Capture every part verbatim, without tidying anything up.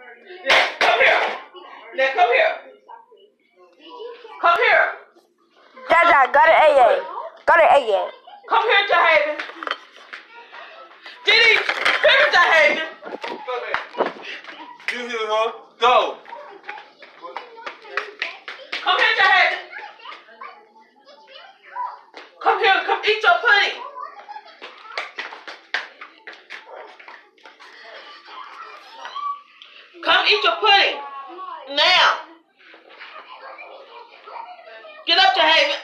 Now, come here. Now, come here. Come here. Jaja, go to A A. Go to A A. Come here, Jahaven. Diddy, come here, Jahaven. You hear her? Go. Come here, Jahaven. Come here, come eat your pudding. Come eat your pudding. Now. Get up, Jahaven.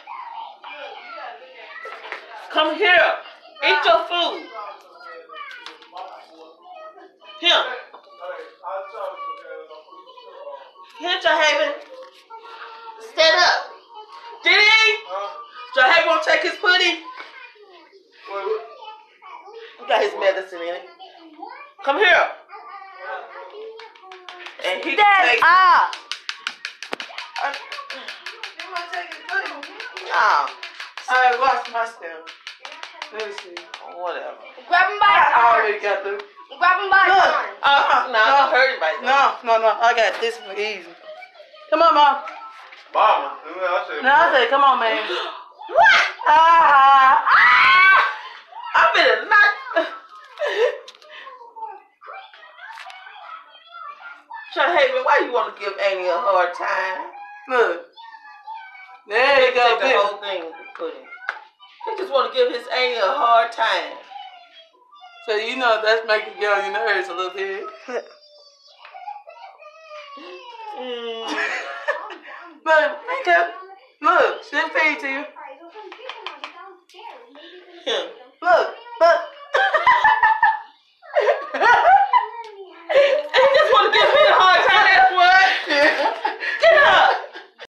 Come here. Eat your food. Here. Here, Jahaven. Stand up. Did he? Jahaven won't take his pudding. He got his medicine in it. Come here. And he Stand take, up. You want to take his pudding? No. I washed my stuff. Let me see. Whatever. Grab him by I the arm. already got the. Grab him by the Look. arm. Uh-huh. No, I don't hurt anybody. No, no, no. I got this one easy. Come on, Mom. Mama. I said, No, I said, come on, man. What? Ah, Ah! I'm gonna knock. Jahaven, why you want to give Annie a hard time? look. There you go, Take the bitch. whole thing with the pudding. He just want to give his Annie a hard time. So you know that's making girl your nerves a little bit. Mm. But make up.